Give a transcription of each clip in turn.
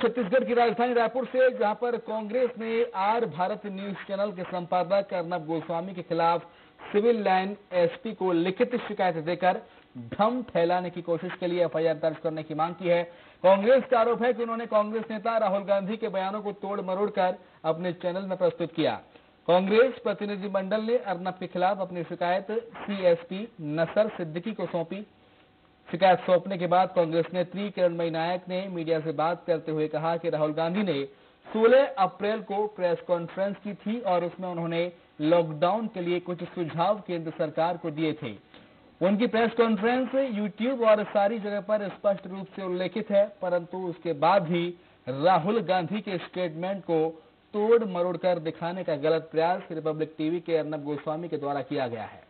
छत्तीसगढ़ की राजधानी रायपुर से, जहां पर कांग्रेस ने आर भारत न्यूज चैनल के संपादक अर्नब गोस्वामी के खिलाफ सिविल लाइन एसपी को लिखित शिकायत देकर भ्रम फैलाने की कोशिश के लिए एफआईआर दर्ज करने की मांग की है। कांग्रेस का आरोप है कि उन्होंने कांग्रेस नेता राहुल गांधी के बयानों को तोड़ मरोड़ कर अपने चैनल में प्रस्तुत किया। कांग्रेस प्रतिनिधिमंडल ने अर्नब के खिलाफ अपनी शिकायत सीएसपी नसर सिद्दीकी को सौंपी। शिकायत सौंपने के बाद कांग्रेस नेत्री किरणमयी नायक ने मीडिया से बात करते हुए कहा कि राहुल गांधी ने 16 अप्रैल को प्रेस कॉन्फ्रेंस की थी और उसमें उन्होंने लॉकडाउन के लिए कुछ सुझाव केंद्र सरकार को दिए थे। उनकी प्रेस कॉन्फ्रेंस यूट्यूब और सारी जगह पर स्पष्ट रूप से उल्लेखित है, परंतु उसके बाद भी राहुल गांधी के स्टेटमेंट को तोड़ मरोड़ कर दिखाने का गलत प्रयास रिपब्लिक टीवी के अर्नब गोस्वामी के द्वारा किया गया है।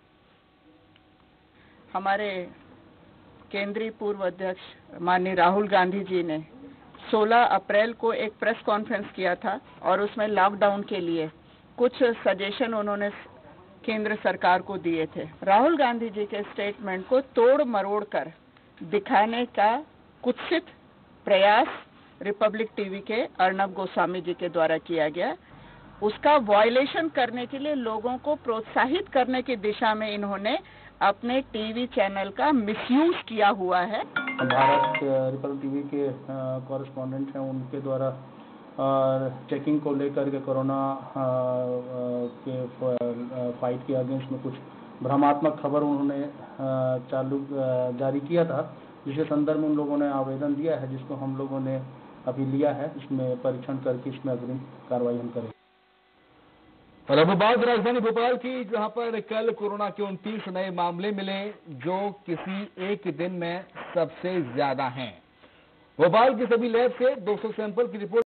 हमारे केंद्रीय पूर्व अध्यक्ष माननीय राहुल गांधी जी ने 16 अप्रैल को एक प्रेस कॉन्फ्रेंस किया था और उसमें लॉकडाउन के लिए कुछ सजेशन उन्होंने केंद्र सरकार को दिए थे। राहुल गांधी जी के स्टेटमेंट को तोड़ मरोड़ कर दिखाने का कुत्सित प्रयास रिपब्लिक टीवी के अर्नब गोस्वामी जी के द्वारा किया गया। उसका वायलेशन करने के लिए लोगों को प्रोत्साहित करने की दिशा में इन्होंने अपने टीवी चैनल का मिसयूज किया हुआ है। भारत रिपब्लिक टीवी के कॉरेस्पॉन्डेंट हैं, उनके द्वारा चेकिंग को लेकर के कोरोना के फाइट के अगेंस्ट में कुछ भ्रमात्मक खबर उन्होंने जारी किया था, जिसके संदर्भ में उन लोगों ने आवेदन दिया है, जिसको हम लोगों ने अभी लिया है। इसमें परीक्षण करके इसमें अग्रिम कार्रवाई हम करेंगे। और अब बात राजधानी भोपाल की, जहां पर कल कोरोना के 29 नए मामले मिले, जो किसी एक दिन में सबसे ज्यादा हैं। भोपाल के सभी लैब से 200 सैंपल की रिपोर्ट